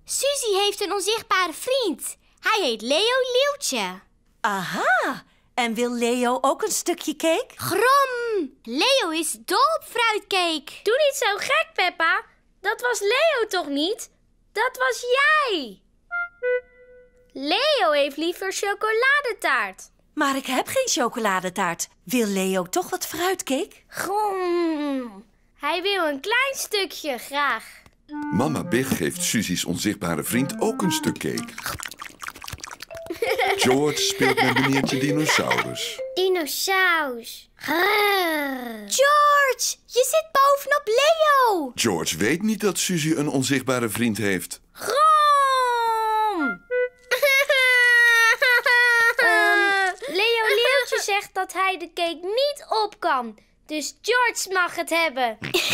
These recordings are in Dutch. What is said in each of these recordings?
Suzy heeft een onzichtbare vriend. Hij heet Leo Leeuwtje. Aha, en wil Leo ook een stukje cake? Grom! Leo is dol op fruitcake. Doe niet zo gek, Peppa. Dat was Leo toch niet? Dat was jij. Leo heeft liever chocoladetaart. Maar ik heb geen chocoladetaart. Wil Leo toch wat fruitcake? Grom. Hij wil een klein stukje, graag. Mama Big geeft Suzy's onzichtbare vriend ook een stuk cake. George speelt met meneertje Dinosaurus. Dinosaurus. George, je zit bovenop Leo. George weet niet dat Suzy een onzichtbare vriend heeft. Grom! Leo Leeuwtje zegt dat hij de cake niet op kan. Dus George mag het hebben.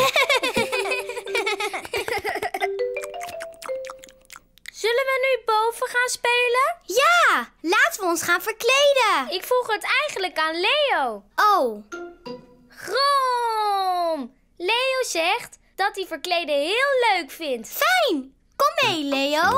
Zullen we nu boven gaan spelen? Ja, laten we ons gaan verkleden. Ik vroeg het eigenlijk aan Leo. Oh, Grom! Leo zegt dat hij verkleden heel leuk vindt. fijn. Kom mee, Leo.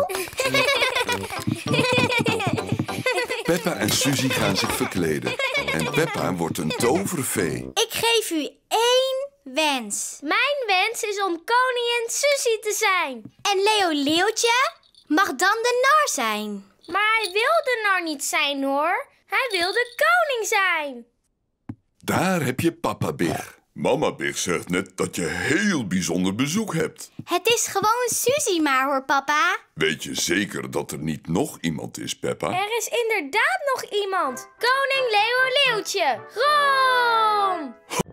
Peppa en Suzy gaan zich verkleden. En Peppa wordt een tovervee. Ik geef u 1 wens. Mijn wens is om koningin Suzy te zijn. En Leo Leeuwtje mag dan de nar zijn. Maar hij wil de nar niet zijn, hoor. Hij wil de koning zijn. Daar heb je Papa Big. Mama Big zegt net dat je heel bijzonder bezoek hebt. Het is gewoon Suzy maar, hoor, papa. Weet je zeker dat er niet nog iemand is, Peppa? Er is inderdaad nog iemand. Koning Leo Leeuwtje. Grom!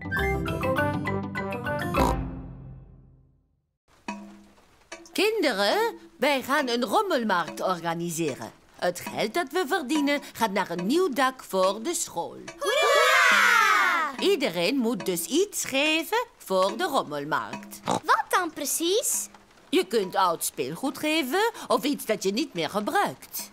Kinderen, wij gaan een rommelmarkt organiseren. Het geld dat we verdienen gaat naar een nieuw dak voor de school. Hoera! Iedereen moet dus iets geven voor de rommelmarkt. Wat dan precies? Je kunt oud speelgoed geven of iets dat je niet meer gebruikt.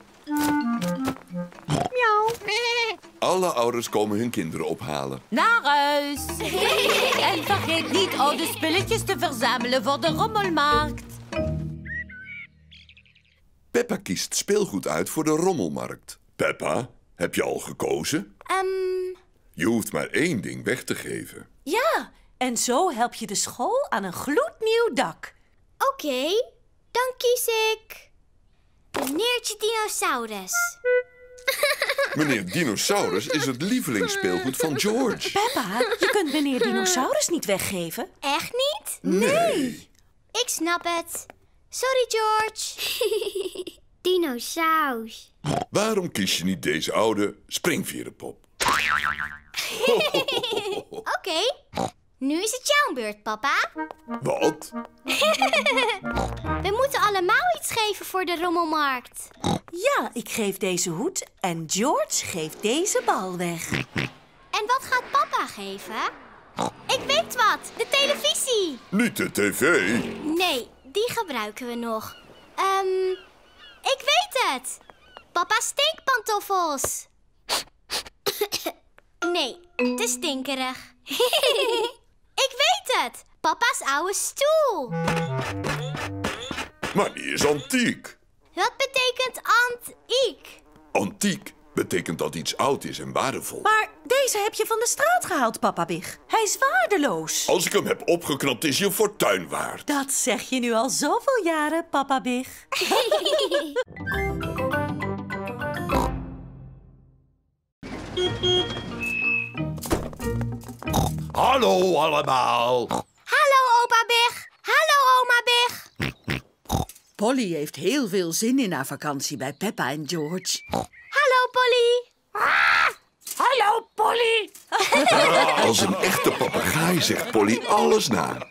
Alle ouders komen hun kinderen ophalen. Naar huis! En vergeet niet oude spulletjes te verzamelen voor de rommelmarkt. Peppa kiest speelgoed uit voor de rommelmarkt. Peppa, heb je al gekozen? Je hoeft maar 1 ding weg te geven. Ja, en zo help je de school aan een gloednieuw dak. Oké, dan kies ik meneertje Dinosaurus. Meneer Dinosaurus is het lievelingsspeelgoed van George. Peppa, je kunt meneer Dinosaurus niet weggeven. Echt niet? Nee. Ik snap het. Sorry, George. Dinosaurus. Waarom kies je niet deze oude springverenpop? Oké, nu is het jouw beurt, papa. Wat? We moeten allemaal iets geven voor de rommelmarkt. Ja, ik geef deze hoed en George geeft deze bal weg. En wat gaat papa geven? Ik weet wat, de televisie. Niet de tv. Nee, die gebruiken we nog. Ik weet het. Papa's stinkpantoffels. Nee, te stinkerig. Ik weet het. Papa's oude stoel. Maar die is antiek. Wat betekent antiek? Antiek betekent dat iets oud is en waardevol. Maar deze heb je van de straat gehaald, Papa Big. Hij is waardeloos. Als ik hem heb opgeknapt, is hij een fortuin waard. Dat zeg je nu al zoveel jaren, Papa Big. Hallo allemaal. Hallo, opa Big. Hallo, oma Big. Polly heeft heel veel zin in haar vakantie bij Peppa en George. Hallo, Polly. Hallo Polly. Als een echte papegaai zegt Polly alles na.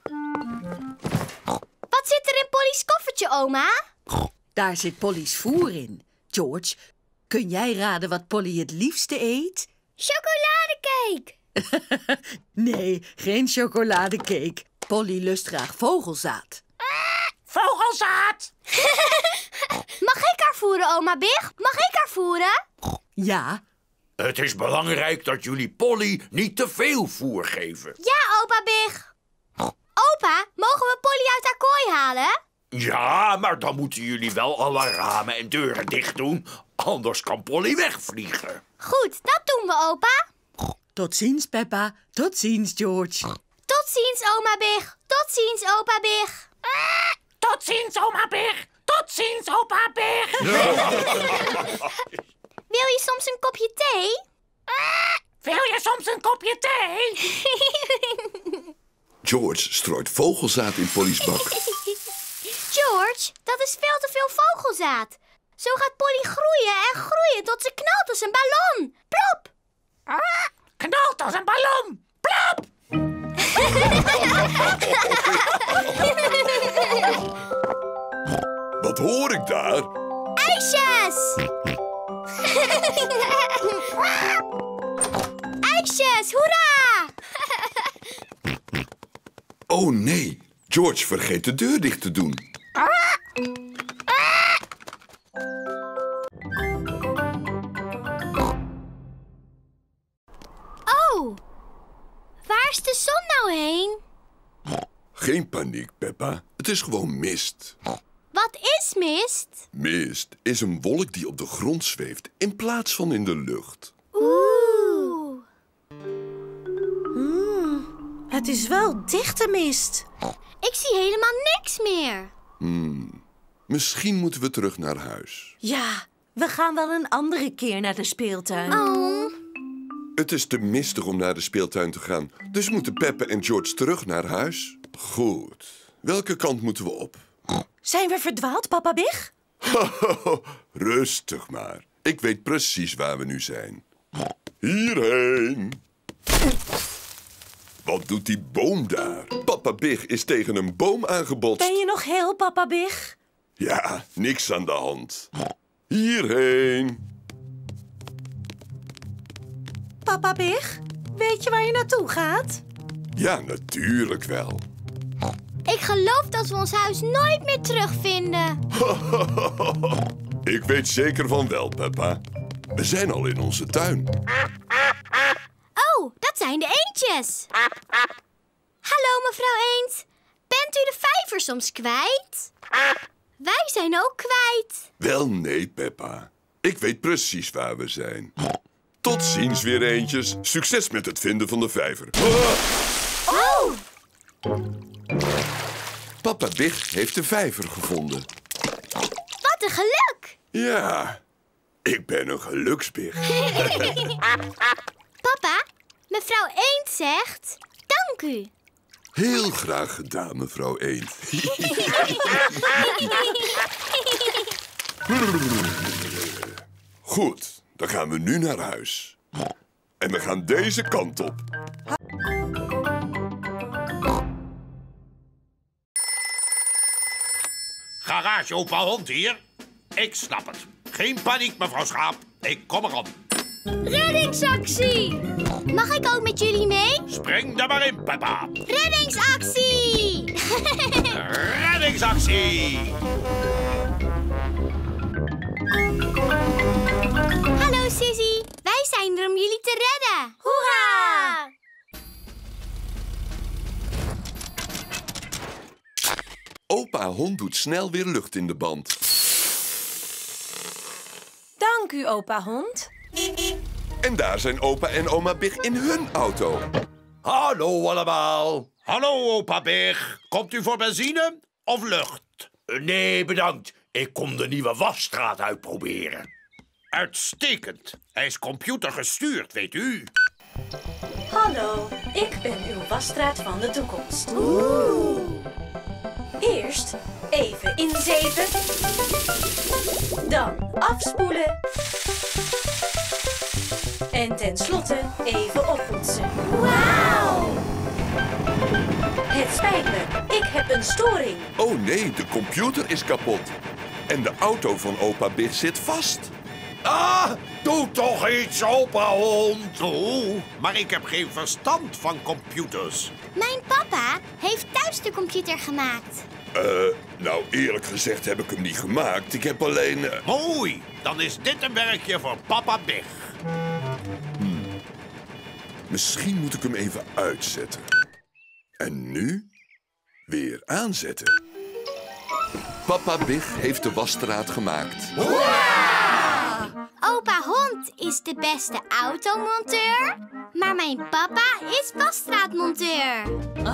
Wat zit er in Polly's koffertje, oma? Daar zit Polly's voer in. George, kun jij raden wat Polly het liefste eet? Chocoladecake. Nee, geen chocoladecake. Polly lust graag vogelzaad. Vogelzaad. Mag ik haar voeren, oma Big? Mag ik haar voeren? Ja, Het is belangrijk dat jullie Polly niet te veel voer geven. Ja, opa Big. Opa, mogen we Polly uit haar kooi halen? Ja, maar dan moeten jullie wel alle ramen en deuren dicht doen. Anders kan Polly wegvliegen. Goed, dat doen we, opa. Tot ziens, Peppa. Tot ziens, George. Tot ziens, oma Big. Tot ziens, opa Big. Tot ziens, oma Big. Tot ziens, opa Big. Wil je soms een kopje thee? Wil je soms een kopje thee? George strooit vogelzaad in Polly's bak. George, dat is veel te veel vogelzaad. Zo gaat Polly groeien en groeien tot ze knalt als een ballon. Plop! Knalt als een ballon. Plop! Wat hoor ik daar? IJsjes! IJsjes, hoera! Oh nee, George vergeet de deur dicht te doen. Oh, waar is de zon nou heen? Geen paniek, Peppa. Het is gewoon mist. Wat is mist? Mist is een wolk die op de grond zweeft in plaats van in de lucht. Oeh. Het is wel dichte mist. Ik zie helemaal niks meer. Misschien moeten we terug naar huis. Ja, we gaan wel een andere keer naar de speeltuin. Oh. Het is te mistig om naar de speeltuin te gaan. Dus moeten Peppa en George terug naar huis. Goed. Welke kant moeten we op? Zijn we verdwaald, papa Big? Rustig maar. Ik weet precies waar we nu zijn. Hierheen. Wat doet die boom daar? Papa Big is tegen een boom aangebotst. Ben je nog heel, papa Big? Ja, niks aan de hand. Hierheen. Papa Big, weet je waar je naartoe gaat? Ja, natuurlijk wel. Ik geloof dat we ons huis nooit meer terugvinden. Ik weet zeker van wel, Peppa. We zijn al in onze tuin. Oh, dat zijn de eendjes. Hallo, mevrouw Eend. Bent u de vijver soms kwijt? Wij zijn ook kwijt. Wel nee, Peppa. Ik weet precies waar we zijn. Tot ziens weer eendjes. Succes met het vinden van de vijver. Oh! Papa Big heeft de vijver gevonden. Wat een geluk! Ja, ik ben een geluksbig. Papa, mevrouw Eend zegt... Dank u. Heel graag gedaan, mevrouw Eend. Goed, dan gaan we nu naar huis. En we gaan deze kant op. Garage opa hond hier. Ik snap het. Geen paniek, mevrouw Schaap. Ik kom eraan. Reddingsactie! Mag ik ook met jullie mee? Spring daar maar in, Peppa. Reddingsactie! Reddingsactie! Hallo, Sissy. Wij zijn er om jullie te redden. Hoera! Opa hond doet snel weer lucht in de band. Dank u, opa hond. En daar zijn opa en oma Big in hun auto. Hallo allemaal. Hallo opa Big. Komt u voor benzine of lucht? Nee, bedankt. Ik kom de nieuwe wasstraat uitproberen. Uitstekend. Hij is computergestuurd, weet u. Hallo, ik ben uw wasstraat van de toekomst. Eerst even inzeven. Dan afspoelen. En tenslotte even oppoetsen. Wauw! Het spijt me, ik heb een storing. Oh nee, de computer is kapot. En de auto van opa Big zit vast. Ah, doe toch iets, opa hond. Oh, maar ik heb geen verstand van computers. Mijn papa heeft thuis de computer gemaakt. Nou eerlijk gezegd heb ik hem niet gemaakt. Ik heb alleen... Mooi, dan is dit een werkje voor papa Big. Misschien moet ik hem even uitzetten. En nu weer aanzetten. Papa Big heeft de wasstraat gemaakt. Opa Hond is de beste automonteur, maar mijn papa is wasstraatmonteur.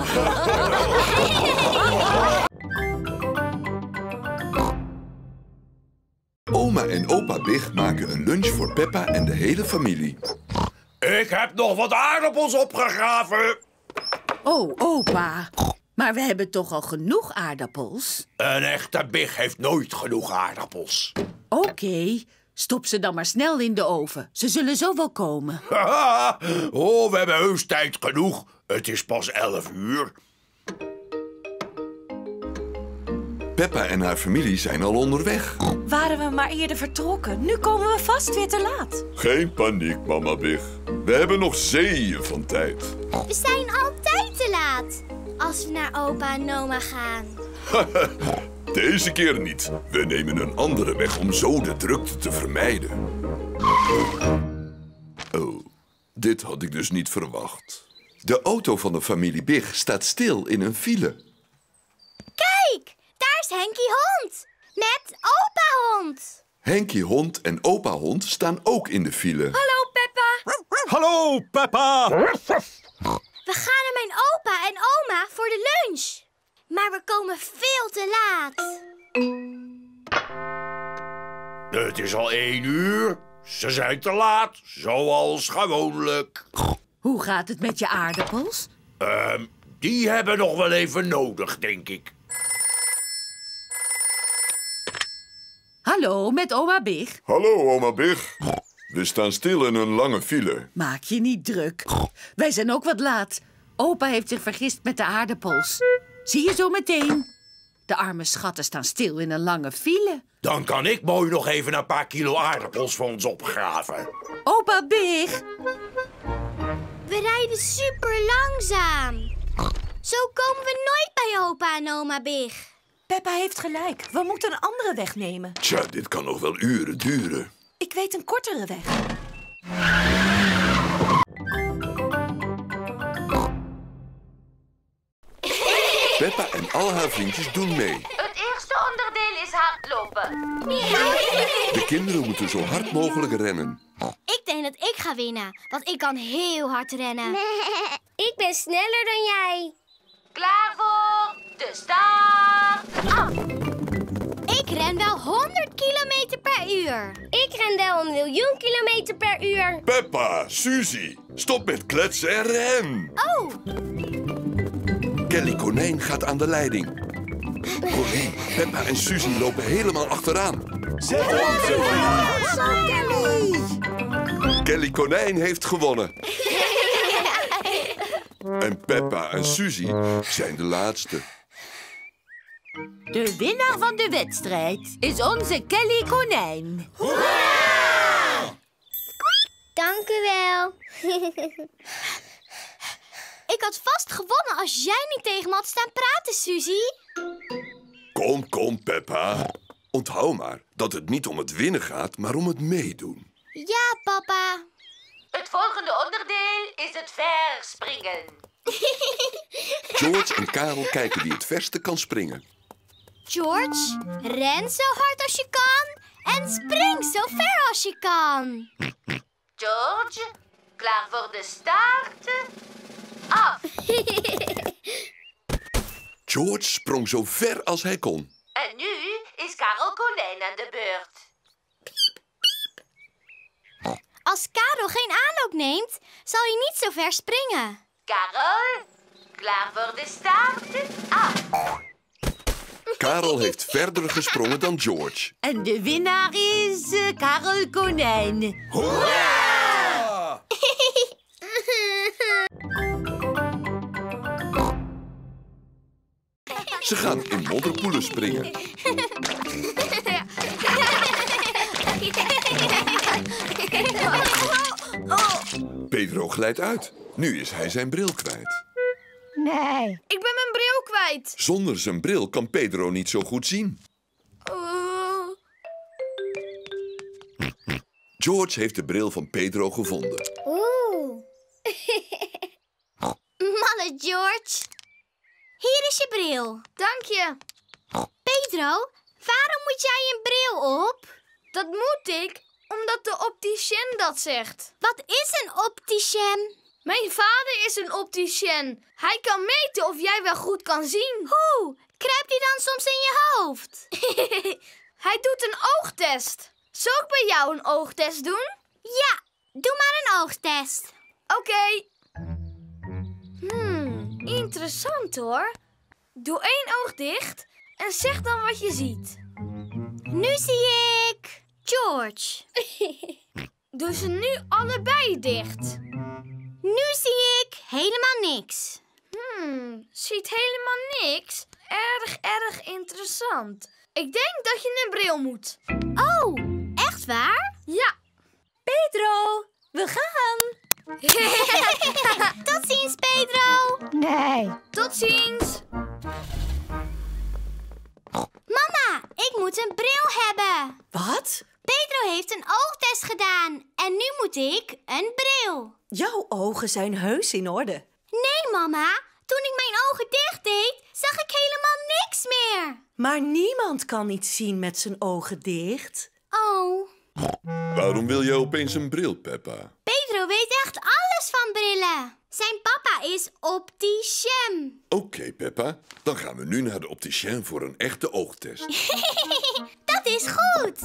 Oma en opa Big maken een lunch voor Peppa en de hele familie. Ik heb nog wat aardappels opgegraven. Oh, opa. Maar we hebben toch al genoeg aardappels? Een echte Big heeft nooit genoeg aardappels. Oké, stop ze dan maar snel in de oven. Ze zullen zo wel komen. Oh, we hebben heus tijd genoeg. Het is pas 11 uur. Peppa en haar familie zijn al onderweg. Waren we maar eerder vertrokken. Nu komen we vast weer te laat. Geen paniek, mama Big. We hebben nog zeeën van tijd. We zijn altijd te laat als we naar opa en oma gaan. Deze keer niet. We nemen een andere weg om zo de drukte te vermijden. Oh, dit had ik dus niet verwacht. De auto van de familie Big staat stil in een file. Kijk, daar is Henkie Hond met opa Hond. Henkie Hond en opa Hond staan ook in de file. Hallo, Peppa. Hallo, Peppa. We gaan naar mijn opa en oma voor de lunch. Maar we komen veel te laat. Het is al 1 uur. Ze zijn te laat, zoals gewoonlijk. Hoe gaat het met je aardappels? Die hebben nog wel even nodig, denk ik. Hallo, met oma Big. Hallo, oma Big. We staan stil in een lange file. Maak je niet druk. Wij zijn ook wat laat. Opa heeft zich vergist met de aardappels. Zie je zo meteen? De arme schatten staan stil in een lange file. Dan kan ik mooi nog even een paar kilo aardappels voor ons opgraven. Opa Big. We rijden super langzaam. Zo komen we nooit bij opa en oma Big. Peppa heeft gelijk. We moeten een andere weg nemen. Tja, dit kan nog wel uren duren. Ik weet een kortere weg. Peppa en al haar vriendjes doen mee. Het eerste onderdeel is hardlopen. De kinderen moeten zo hard mogelijk rennen. Ik denk dat ik ga winnen, want ik kan heel hard rennen. Ik ben sneller dan jij. Klaar voor de start. Ik ren wel 100 kilometer per uur. Ik ren wel 1 miljoen kilometer per uur. Peppa, Suzy, stop met kletsen en ren. Oh, Kelly Konijn gaat aan de leiding. Oh nee, Peppa en Suzy lopen helemaal achteraan. Kelly Konijn heeft gewonnen. En Peppa en Suzy zijn de laatste. De winnaar van de wedstrijd is onze Kelly Konijn. Dank u wel. ik had vast gewonnen als jij niet tegen me had staan praten, Suzy. Kom, Peppa. Onthoud maar dat het niet om het winnen gaat, maar om het meedoen. Ja, papa. Het volgende onderdeel is het verspringen. George en Karel kijken wie het verste kan springen. George, ren zo hard als je kan en spring zo ver als je kan. George, klaar voor de start? Af. George sprong zo ver als hij kon. En nu is Karel Konijn aan de beurt. Als Karel geen aanloop neemt, zal hij niet zo ver springen. Karel, klaar voor de start? Af. Karel heeft verder gesprongen dan George. En de winnaar is Karel Konijn. Hoera! Ze gaan in modderpoelen springen. Pedro glijdt uit. Nu is hij zijn bril kwijt. Nee. Ik ben mijn bril kwijt. Zonder zijn bril kan Pedro niet zo goed zien. George heeft de bril van Pedro gevonden. Oeh. Malle George. Hier is je bril. Dank je. Pedro, waarom moet jij een bril op? Dat moet ik, omdat de opticien dat zegt. Wat is een opticien? Mijn vader is een opticien. Hij kan meten of jij wel goed kan zien. Hoe? Kruipt hij dan soms in je hoofd? Hij doet een oogtest. Zal ik bij jou een oogtest doen? Ja, doe maar een oogtest. Oké. Interessant hoor. Doe 1 oog dicht en zeg dan wat je ziet. Nu zie ik George. Doe ze nu allebei dicht. Nu zie ik helemaal niks. Ziet helemaal niks? Erg interessant. Ik denk dat je een bril moet. Oh, echt waar? Ja. Pedro, we gaan. Tot ziens, Pedro. Nee. Tot ziens. Mama, ik moet een bril hebben. Wat? Pedro heeft een oogtest gedaan en nu moet ik een bril. Jouw ogen zijn heus in orde. Nee, mama. Toen ik mijn ogen dicht deed, zag ik helemaal niks meer. Maar niemand kan iets zien met zijn ogen dicht. Oh. Waarom wil jij opeens een bril, Peppa? Pedro weet echt alles van brillen. Zijn papa is opticien. Oké, Peppa. Dan gaan we nu naar de opticien voor een echte oogtest. Dat is goed.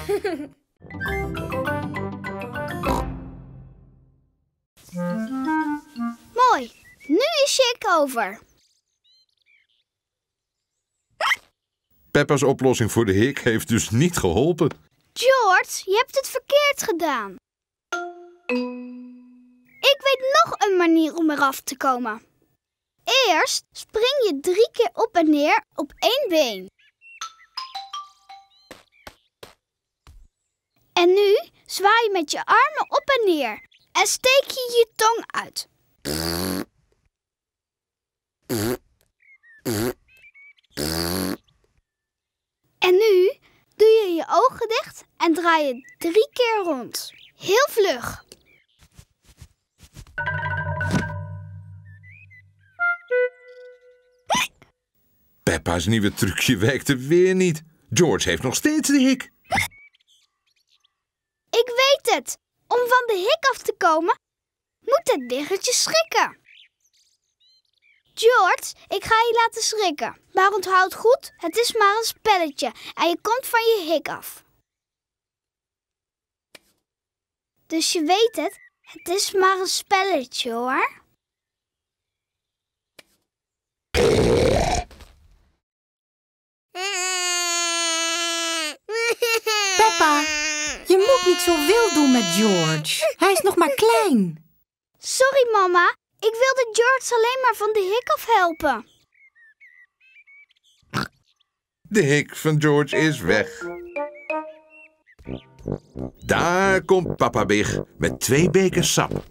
Mooi. Nu is Chick over. Peppa's oplossing voor de hik heeft dus niet geholpen. George, je hebt het verkeerd gedaan. Ik weet nog een manier om eraf te komen. Eerst spring je 3 keer op en neer op 1 been. En nu zwaai je met je armen op en neer en steek je je tong uit. En nu doe je je ogen dicht en draai je 3 keer rond. Heel vlug. Peppa's nieuwe trucje werkte weer niet. George heeft nog steeds de hik. Ik weet het. Om van de hik af te komen, moet het biggertje schrikken. George, ik ga je laten schrikken. Maar onthoud goed, het is maar een spelletje en je komt van je hik af. Dus je weet het is maar een spelletje hoor. Peppa, je moet niet zo wild doen met George. Hij is nog maar klein. Sorry mama, ik wilde George alleen maar van de hik af helpen. De hik van George is weg. Daar komt papa Big met 2 bekers sap.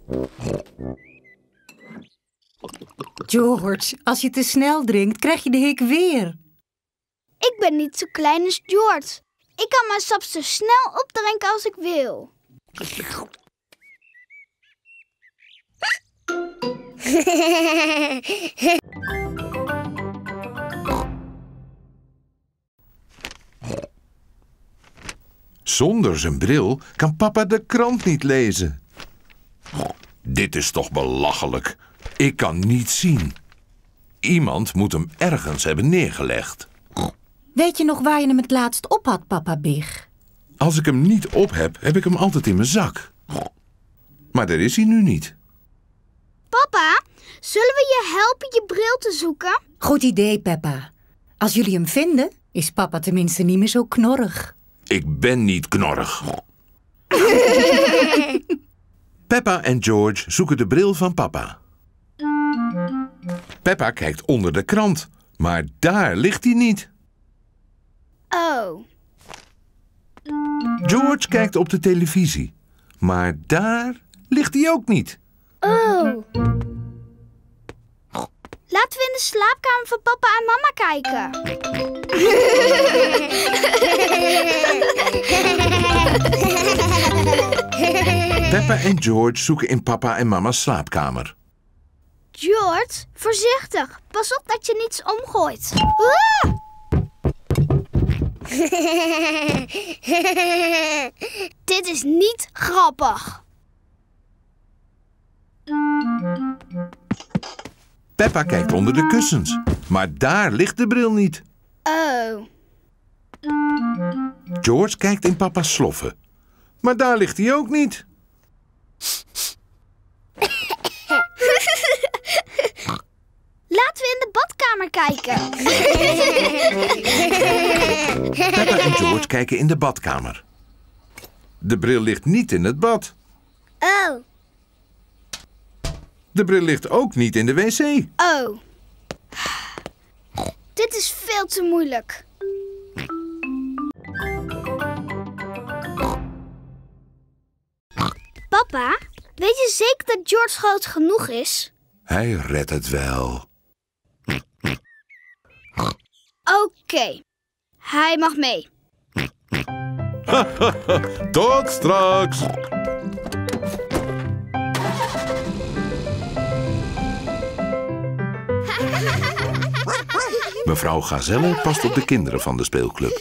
George, als je te snel drinkt, krijg je de hik weer. Ik ben niet zo klein als George. Ik kan mijn sap zo snel opdrinken als ik wil. Zonder zijn bril kan papa de krant niet lezen. Dit is toch belachelijk. Ik kan niet zien. Iemand moet hem ergens hebben neergelegd. Weet je nog waar je hem het laatst op had, papa Big? Als ik hem niet op heb, heb ik hem altijd in mijn zak. Maar daar is hij nu niet. Papa, zullen we je helpen je bril te zoeken? Goed idee, Peppa. Als jullie hem vinden, is papa tenminste niet meer zo knorrig. Ik ben niet knorrig. Peppa en George zoeken de bril van papa. Peppa kijkt onder de krant, maar daar ligt hij niet. Oh. George kijkt op de televisie, maar daar ligt hij ook niet. Oh. Laten we in de slaapkamer van papa en mama kijken. Peppa en George zoeken in papa en mama's slaapkamer. George, voorzichtig. Pas op dat je niets omgooit. Ah! Dit is niet grappig. Peppa kijkt onder de kussens, maar daar ligt de bril niet. Oh. George kijkt in papa's sloffen, maar daar ligt hij ook niet. Laten we in de badkamer kijken. Peppa en George kijken in de badkamer. De bril ligt niet in het bad. Oh. De bril ligt ook niet in de wc. Oh. Dit is veel te moeilijk. Papa, weet je zeker dat George groot genoeg is? Hij redt het wel. Oké. Hij mag mee. Tot straks. Mevrouw Gazelle past op de kinderen van de speelclub.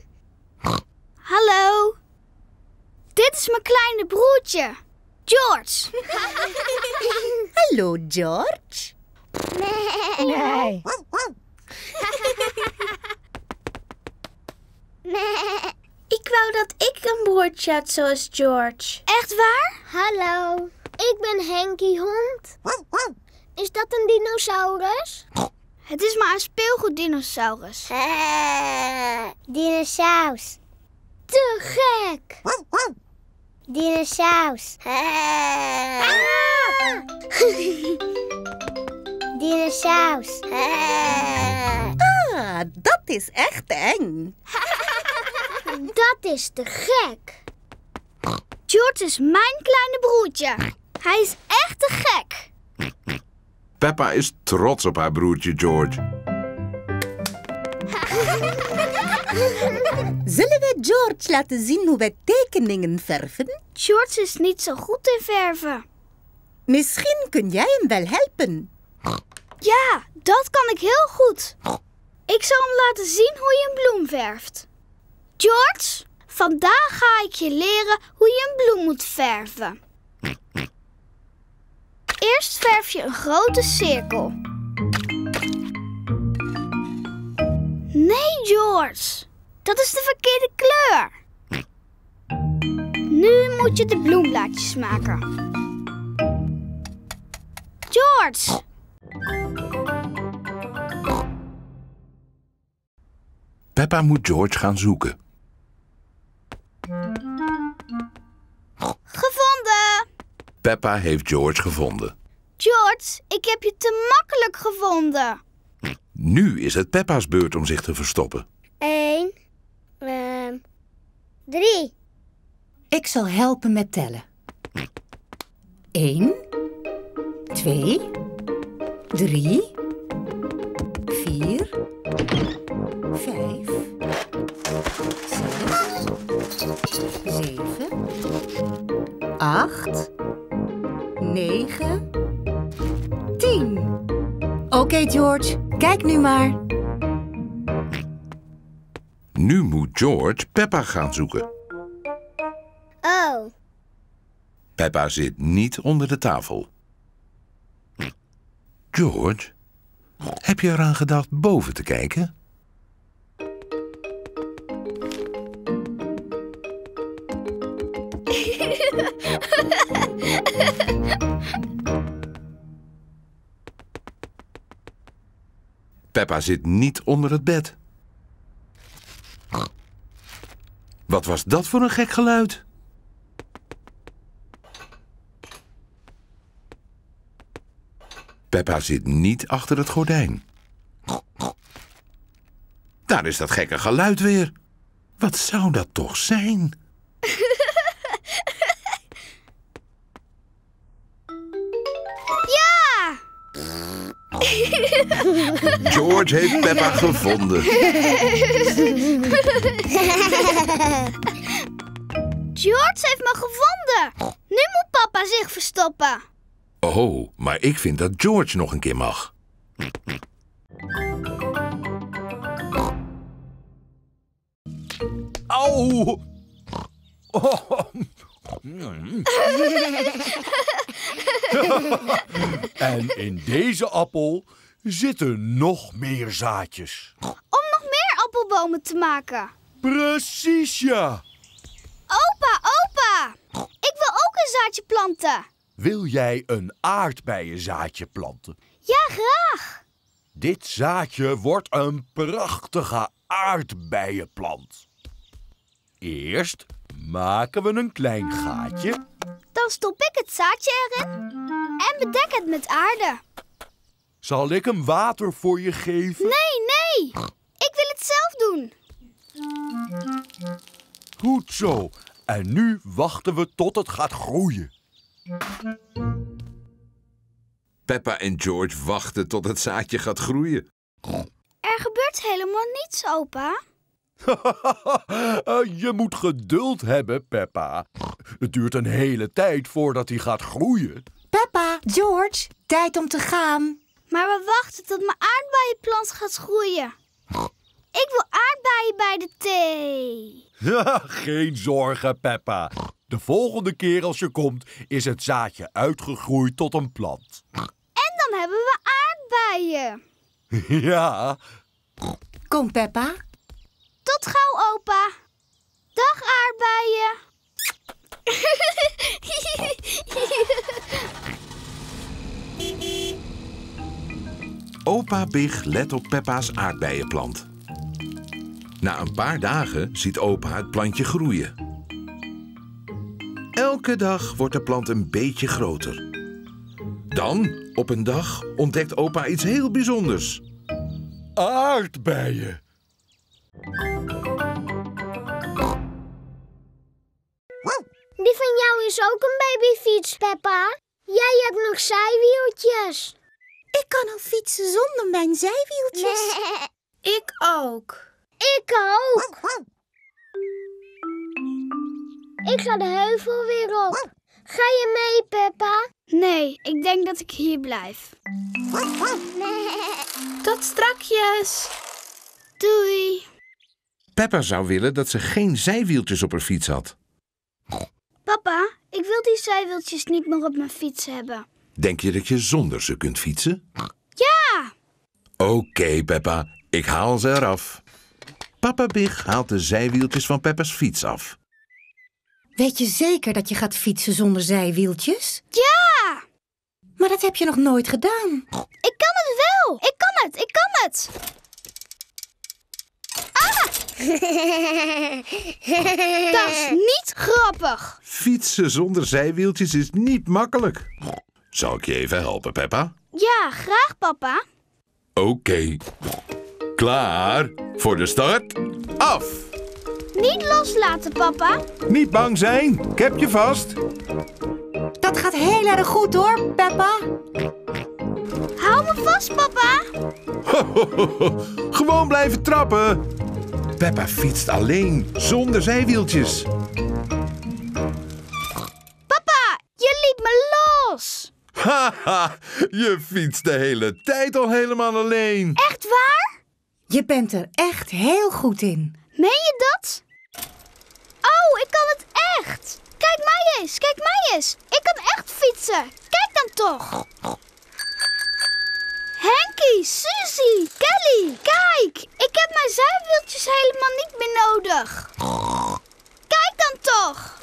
Hallo. Dit is mijn kleine broertje, George. Hallo, George. Nee. Ik wou dat ik een broertje had zoals George. Echt waar? Hallo, ik ben Henkie Hond. Is dat een dinosaurus? Het is maar een speelgoeddinosaurus. Dinosaurus. Te gek. Dinosaurus. Dinosaurus. Dat is echt eng. Dat is te gek. George is mijn kleine broertje. Hij is echt te gek. Peppa is trots op haar broertje George. Zullen we George laten zien hoe wij tekeningen verven? George is niet zo goed in verven. Misschien kun jij hem wel helpen. Ja, dat kan ik heel goed. Ik zal hem laten zien hoe je een bloem verft. George, vandaag ga ik je leren hoe je een bloem moet verven. Eerst verf je een grote cirkel. Nee, George. Dat is de verkeerde kleur. Nu moet je de bloemblaadjes maken. George! Peppa moet George gaan zoeken. Gevonden! Peppa heeft George gevonden. George, ik heb je te makkelijk gevonden. Nu is het Peppa's beurt om zich te verstoppen. 1, 3. Ik zal helpen met tellen. 1, 2, 3, 4, 5, 6, 7, 8, 9, 10. Oké, George, kijk nu maar. Nu moet George Peppa gaan zoeken. Oh. Peppa zit niet onder de tafel. George, heb je eraan gedacht boven te kijken? Peppa zit niet onder het bed. Wat was dat voor een gek geluid? Peppa zit niet achter het gordijn. Daar is dat gekke geluid weer. Wat zou dat toch zijn? Ja! George heeft Peppa gevonden. George heeft me gevonden. Nu moet papa zich verstoppen. Oh, maar ik vind dat George nog een keer mag. Auw! En in deze appel zitten nog meer zaadjes. Om nog meer appelbomen te maken. Precies, ja. Opa! Ik wil ook een zaadje planten. Wil jij een aardbeienzaadje planten? Ja, graag. Dit zaadje wordt een prachtige aardbeienplant. Eerst maken we een klein gaatje. Dan stop ik het zaadje erin en bedek het met aarde. Zal ik hem water voor je geven? Nee. Ik wil het zelf doen. Goed zo. En nu wachten we tot het gaat groeien. Peppa en George wachten tot het zaadje gaat groeien. Er gebeurt helemaal niets, opa. Je moet geduld hebben, Peppa. Het duurt een hele tijd voordat hij gaat groeien. Peppa, George, tijd om te gaan. Maar we wachten tot mijn aardbeienplant gaat groeien. Ik wil aardbeien bij de thee. Geen zorgen, Peppa. De volgende keer als je komt, is het zaadje uitgegroeid tot een plant. En dan hebben we aardbeien. Ja. Kom, Peppa. Tot gauw, opa. Dag, aardbeien. Opa Big let op Peppa's aardbeienplant. Na een paar dagen ziet opa het plantje groeien. Elke dag wordt de plant een beetje groter. Dan, op een dag, ontdekt opa iets heel bijzonders. Aardbeien. Die van jou is ook een babyfiets, Peppa. Jij hebt nog zijwieltjes. Ik kan al fietsen zonder mijn zijwieltjes. Nee. Ik ook. Ik ook. Ik ga de heuvel weer op. Ga je mee, Peppa? Nee, ik denk dat ik hier blijf. Tot strakjes. Doei. Peppa zou willen dat ze geen zijwieltjes op haar fiets had. Papa, ik wil die zijwieltjes niet meer op mijn fiets hebben. Denk je dat je zonder ze kunt fietsen? Ja! Oké, Peppa, ik haal ze eraf. Papa Big haalt de zijwieltjes van Peppa's fiets af. Weet je zeker dat je gaat fietsen zonder zijwieltjes? Ja! Maar dat heb je nog nooit gedaan. Ik kan het wel! Ik kan het! Ah! Dat is niet grappig. Fietsen zonder zijwieltjes is niet makkelijk. Zal ik je even helpen, Peppa? Ja, graag, papa. Oké. Klaar voor de start? Af! Niet loslaten, papa. Niet bang zijn, ik heb je vast. Dat gaat heel erg goed hoor, Peppa. Hou me vast, papa. Gewoon blijven trappen. Peppa fietst alleen, zonder zijwieltjes. Papa, je liet me los. Haha, je fietst de hele tijd al helemaal alleen. Echt waar? Je bent er echt heel goed in. Meen je dat? Oh, ik kan het echt. Kijk mij eens. Ik kan echt fietsen. Kijk dan toch. Henkie, Suzy, Kelly, kijk. Ik heb mijn zijwieltjes helemaal niet meer nodig. Kijk dan toch.